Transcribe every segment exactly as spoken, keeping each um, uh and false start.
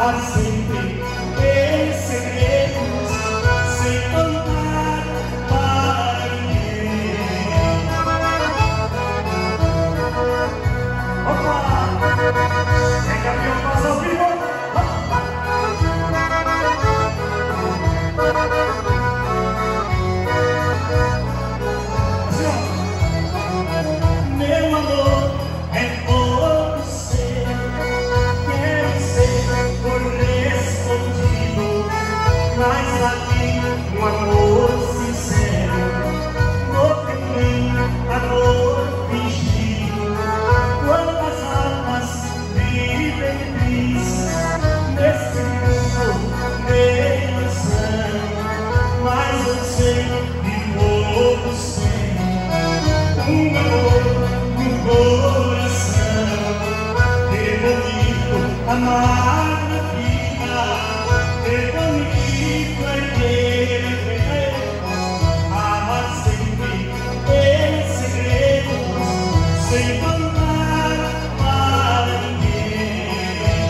amar sempre em segredos, sem contar para ninguém. Opa! É caminhão passa ao vivo! Meu amor é por você, quero ser correspondido, mas aqui um amor sincero, no que tem amor fingido. Quantas almas vivem tristes nesse mundo meio insano, mas eu sei que todos têm um amor no coração. Que bonito amar na vida, que bonito é querer amar sempre em segredo, sem contar para ninguém.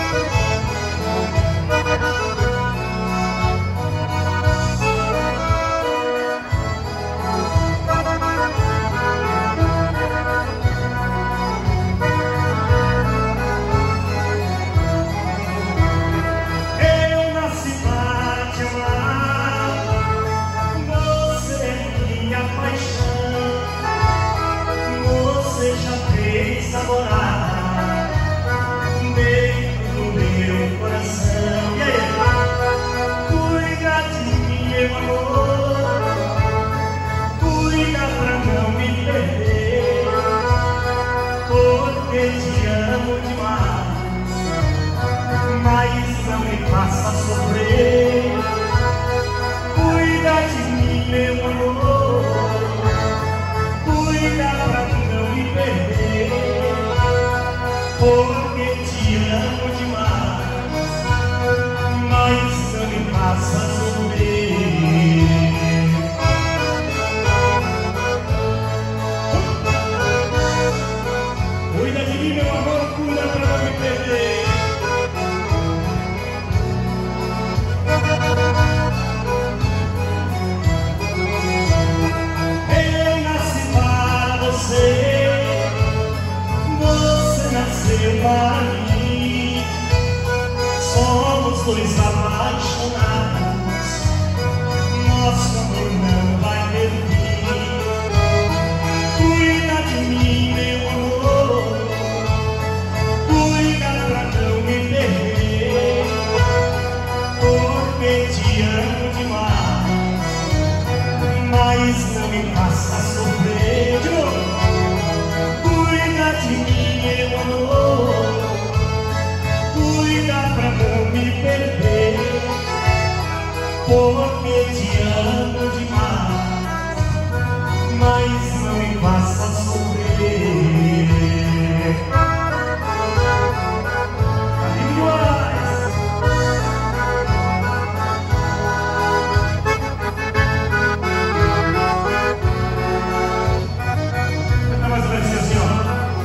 Eu nasci para te amar, você é minha paixão, você já fez namorar dentro do meu coração. E aí? Cuida de mim, meu amor, cuida pra não me perder, porque te amo demais, mas não me faça sofrer. Cuida de mim, meu amor, cuida pra não me perder, porque te amo demais, mas não me faça sofrer. Cuida de mim, meu amor, cuida pra não me perder. Eu nasci para você, você nasceu para mim. Somos dois apaixonados, nosso amor não vai ter fim. Cuida de mim, meu amor, cuida pra não me perder, porque te amo demais, mas não me faça sofrer. De novo. Cuida de mim, meu amor, cuida pra não me perder, porque te amo demais, mas não me faça sofrer. Iguais. Canta mais uma vez assim, ó.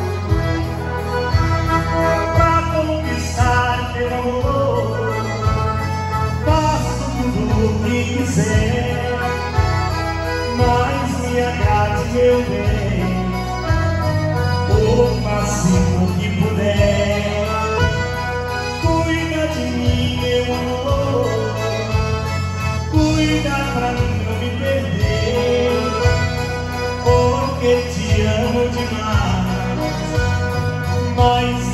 Pra conquistar teu amor, faço tudo o que quiser, mas me agrade, meu bem, o máximo que puder. Cuida de mim, meu amor, cuida pra não me perder, porque te amo demais, mas